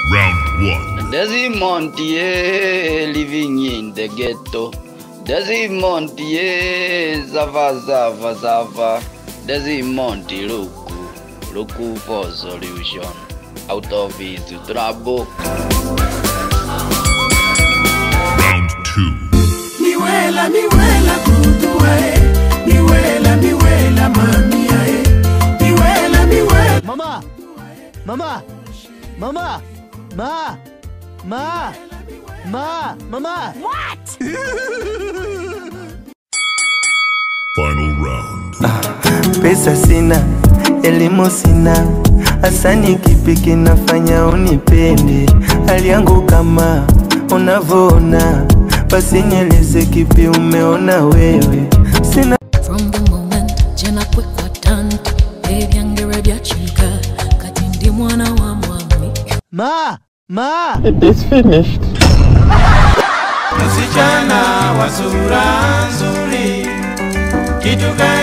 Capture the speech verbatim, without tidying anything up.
Round one. Desi Montier living in the ghetto. Desi Montier zava zava zava. Desi Monti Luku Luku for solution out of his trouble. Round two. Miwela miwela kutuae. Miwela miwela mamia e. Miwela miwela. Mama, mama, mama. Ma! Ma! Ma! Mama! What? Final round. Pesa sina, elimu sina, asani kipi kinafanya unipende? Hali yangu kama unavyoona, basi nieleze kipi umeona wewe. Sina From the moment jena kwekwa tanto, baby angerebia chika, katindi mwana wa mwami. Ma! Ma! It is finished. Msichana wa sura nzuri, kitu gani